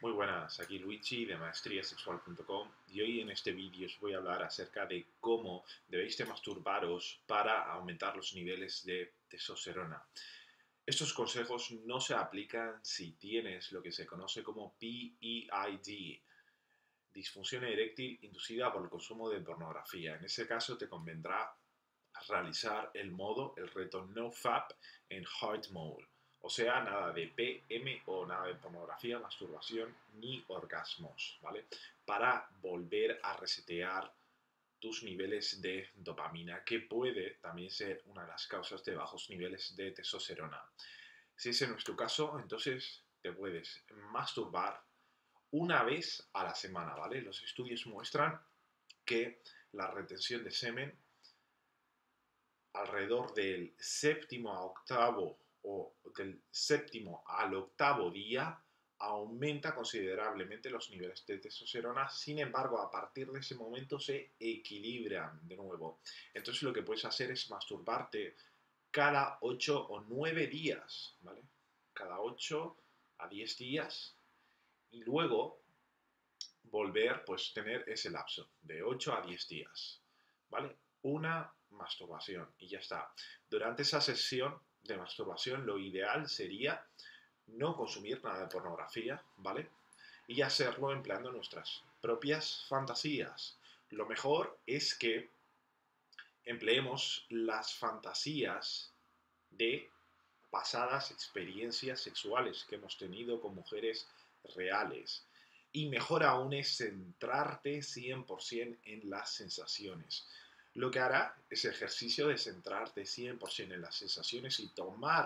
Muy buenas, aquí Luigi de maestriasexual.com y hoy en este vídeo os voy a hablar acerca de cómo debéis de masturbaros para aumentar los niveles de testosterona. Estos consejos no se aplican si tienes lo que se conoce como PEID, disfunción eréctil inducida por el consumo de pornografía. En ese caso te convendrá realizar el reto NoFap en Hard Mode. O sea, nada de PM o nada de pornografía, masturbación ni orgasmos, ¿vale? Para volver a resetear tus niveles de dopamina, que puede también ser una de las causas de bajos niveles de testosterona. Si ese no es tu caso, entonces te puedes masturbar una vez a la semana, ¿vale? Los estudios muestran que la retención de semen alrededor del séptimo a octavo o del séptimo al octavo día aumenta considerablemente los niveles de testosterona. Sin embargo, a partir de ese momento se equilibran de nuevo. Entonces lo que puedes hacer es masturbarte cada 8 o 9 días, ¿vale? Cada 8 a 10 días y luego volver, pues tener ese lapso de 8 a 10 días, ¿vale? Una masturbación y ya está. Durante esa sesión de masturbación lo ideal sería no consumir nada de pornografía, ¿vale? Y hacerlo empleando nuestras propias fantasías. Lo mejor es que empleemos las fantasías de pasadas experiencias sexuales que hemos tenido con mujeres reales. Y mejor aún es centrarte 100% en las sensaciones. Lo que hará ese ejercicio de centrarte 100% en las sensaciones y tomar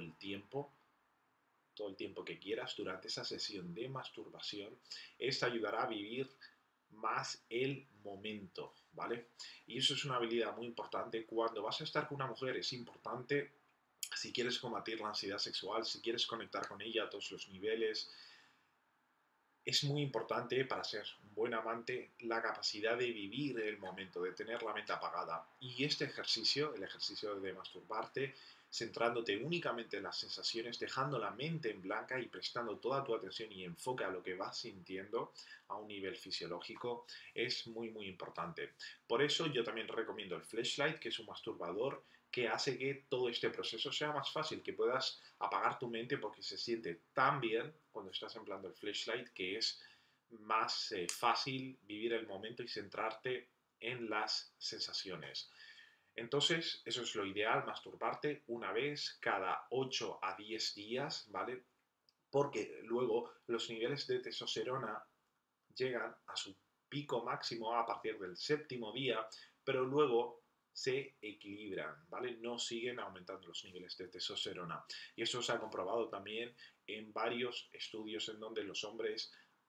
todo el tiempo que quieras durante esa sesión de masturbación, esto ayudará a vivir más el momento, ¿vale? Y eso es una habilidad muy importante. Cuando vas a estar con una mujer es importante si quieres combatir la ansiedad sexual, si quieres conectar con ella a todos los niveles. Es muy importante para ser un buen amante la capacidad de vivir el momento, de tener la mente apagada. Y este ejercicio, el ejercicio de masturbarte, centrándote únicamente en las sensaciones, dejando la mente en blanca y prestando toda tu atención y enfoque a lo que vas sintiendo a un nivel fisiológico, es muy muy importante. Por eso yo también recomiendo el Fleshlight, que es un masturbador que hace que todo este proceso sea más fácil, que puedas apagar tu mente porque se siente tan bien cuando estás empleando el flashlight que es más fácil vivir el momento y centrarte en las sensaciones. Entonces, eso es lo ideal, masturbarte una vez cada 8 a 10 días, ¿vale? Porque luego los niveles de testosterona llegan a su pico máximo a partir del séptimo día, pero luego se equilibran, ¿vale? No siguen aumentando los niveles de testosterona. Y eso se ha comprobado también en varios estudios en donde los hombres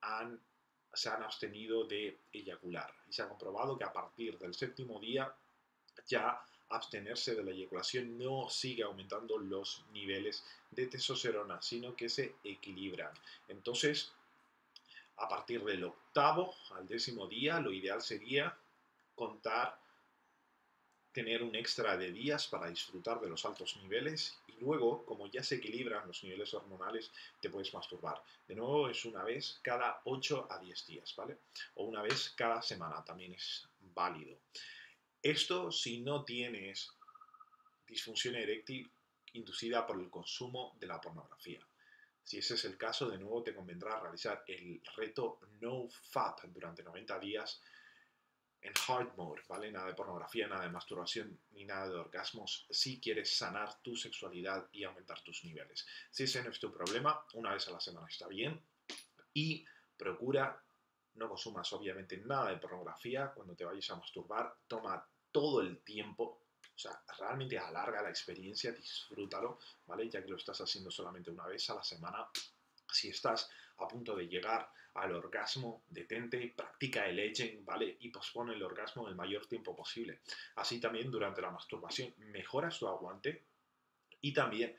se han abstenido de eyacular. Y se ha comprobado que a partir del séptimo día ya abstenerse de la eyaculación no sigue aumentando los niveles de testosterona, sino que se equilibran. Entonces, a partir del octavo al décimo día, lo ideal sería contar, tener un extra de días para disfrutar de los altos niveles y luego, como ya se equilibran los niveles hormonales, te puedes masturbar. De nuevo, es una vez cada 8 a 10 días, ¿vale? O una vez cada semana, también es válido. Esto si no tienes disfunción eréctil inducida por el consumo de la pornografía. Si ese es el caso, de nuevo te convendrá realizar el reto NoFap durante 90 días en hard mode, ¿vale? Nada de pornografía, nada de masturbación, ni nada de orgasmos, si quieres sanar tu sexualidad y aumentar tus niveles. Si ese no es tu problema, una vez a la semana está bien. Y procura no consumas obviamente nada de pornografía cuando te vayas a masturbar, toma todo el tiempo, o sea, realmente alarga la experiencia, disfrútalo, ¿vale? Ya que lo estás haciendo solamente una vez a la semana. Si estás a punto de llegar al orgasmo, detente, practica el edging, ¿vale? Y pospone el orgasmo el mayor tiempo posible. Así también durante la masturbación mejoras tu aguante y también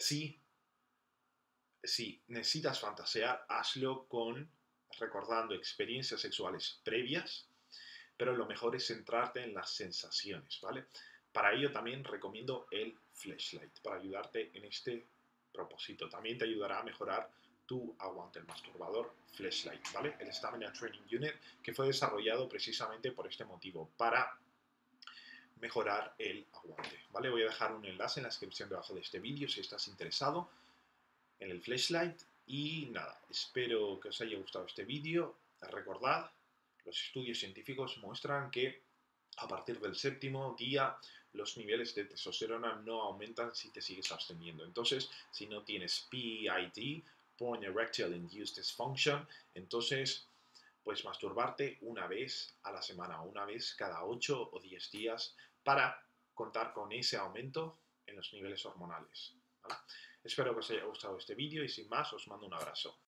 si necesitas fantasear, hazlo recordando experiencias sexuales previas, pero lo mejor es centrarte en las sensaciones, ¿vale? Para ello también recomiendo el flashlight, para ayudarte en este propósito. También te ayudará a mejorar tu aguante, el masturbador Fleshlight, ¿vale? El Stamina Training Unit, que fue desarrollado precisamente por este motivo, para mejorar el aguante, ¿vale? Voy a dejar un enlace en la descripción debajo de este vídeo si estás interesado en el Fleshlight. Y nada, espero que os haya gustado este vídeo. Recordad, los estudios científicos muestran que a partir del séptimo día los niveles de testosterona no aumentan si te sigues absteniendo. Entonces, si no tienes PID, Porn Erectile Induced Dysfunction, entonces pues masturbarte una vez a la semana, una vez cada 8 o 10 días para contar con ese aumento en los niveles hormonales, ¿vale? Espero que os haya gustado este vídeo y sin más os mando un abrazo.